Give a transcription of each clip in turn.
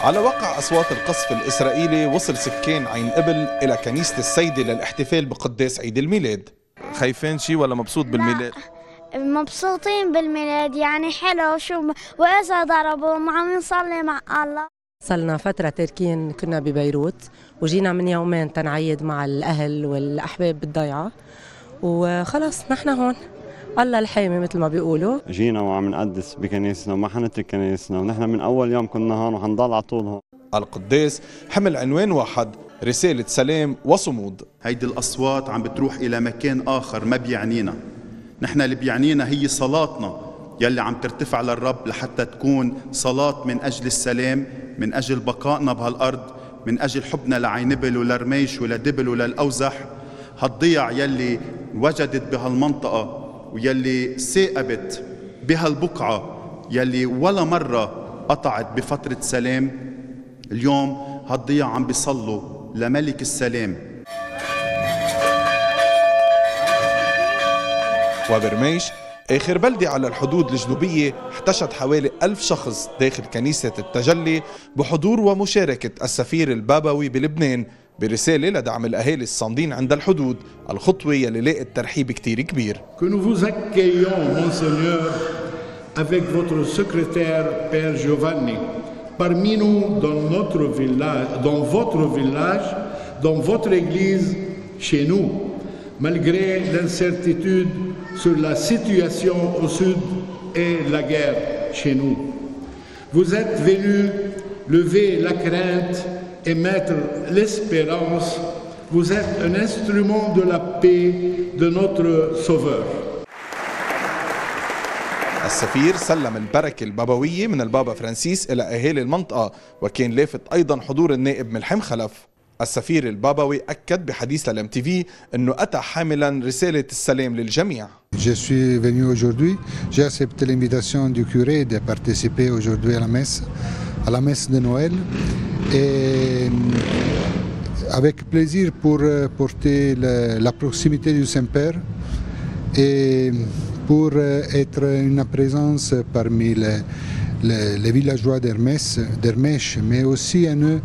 على وقع أصوات القصف الإسرائيلي وصل سكان عين قبل إلى كنيسة السيدة للاحتفال بقداس عيد الميلاد. خايفين شي ولا مبسوط بالميلاد؟ مبسوطين بالميلاد، يعني حلو وإذا ضربوا عم نصلي مع الله. صلنا فترة تركين، كنا ببيروت وجينا من يومين تنعيد مع الأهل والأحباب بالضيعة، وخلص نحن هون الله الحامي مثل ما بيقولوا. جينا وعم نقدس بكنيسنا وما حنترك كنيسنا، ونحن من أول يوم كنا هون وحنضل على طول هون. القداس حمل عنوان واحد، رسالة سلام وصمود. هيدي الأصوات عم بتروح إلى مكان آخر ما بيعنينا، نحن اللي بيعنينا هي صلاتنا يلي عم ترتفع للرب لحتى تكون صلاة من أجل السلام، من أجل بقائنا بهالأرض، من أجل حبنا لعينبل ولرميش ولدبل وللأوزح. هالضيع يلي وجدت بهالمنطقة ويلي ثاقبت بهالبقعة يلي ولا مرة قطعت بفترة سلام، اليوم هالضيع عم بيصلوا لملك السلام. وبرميش آخر بلدة على الحدود الجنوبية احتشد حوالي 1000 شخص داخل كنيسة التجلي بحضور ومشاركة السفير البابوي بلبنان برسالة لدعم الأهالي الصامدين عند الحدود، الخطوة يلي لاقت ترحيب كتير كبير. Que nous vous accueillons, Monseigneur, avec votre secrétaire Père Giovanni, parmi nous dans notre village, dans votre village, dans votre église, chez nous, malgré l'incertitude sur la situation au sud et la guerre chez nous. Vous êtes venus lever la crainte et mettre l'espérance. Vous êtes un instrument de la paix de notre Sauveur. السفير سلم البركة البابوية من البابا فرانسيس إلى أهالي المنطقة، وكان لافت أيضا حضور النائب ملحم خلف. السفير البابوي أكد بحديث للام تي في أنه أتى حاملا رسالة السلام للجميع. Je suis venu aujourd'hui, j'ai accepté l'invitation du curé de participer aujourd'hui à la messe de Noël, et avec plaisir pour porter la proximité du Saint-Père et pour être une présence parmi les villageois d'Hermèche, mais aussi à nous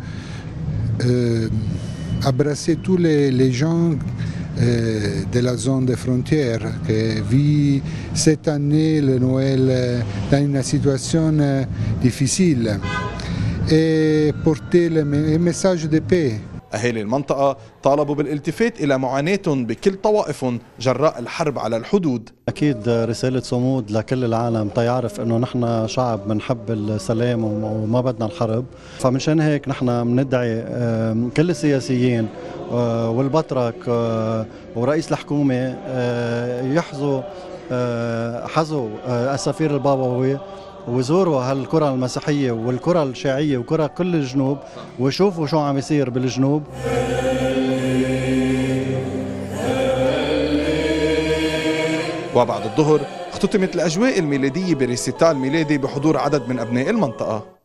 embrasser tous les gens de la zone des frontières qui vivent cette année le Noël dans une situation difficile et porter le message de paix. أهالي المنطقة طالبوا بالالتفات إلى معاناتهم بكل طوائفهم جراء الحرب على الحدود. أكيد رسالة صمود لكل العالم تيعرف أنه نحن شعب بنحب السلام وما بدنا الحرب، فمنشان هيك نحن بندعي كل السياسيين والبطرك ورئيس الحكومة يحظوا حظوا السفير البابوي وزوروا هالقرى المسيحية والقرى الشيعية وقرى كل الجنوب وشوفوا شو عم يصير بالجنوب. وبعد الظهر اختتمت الأجواء الميلادية بريسيتال ميلادي بحضور عدد من أبناء المنطقة.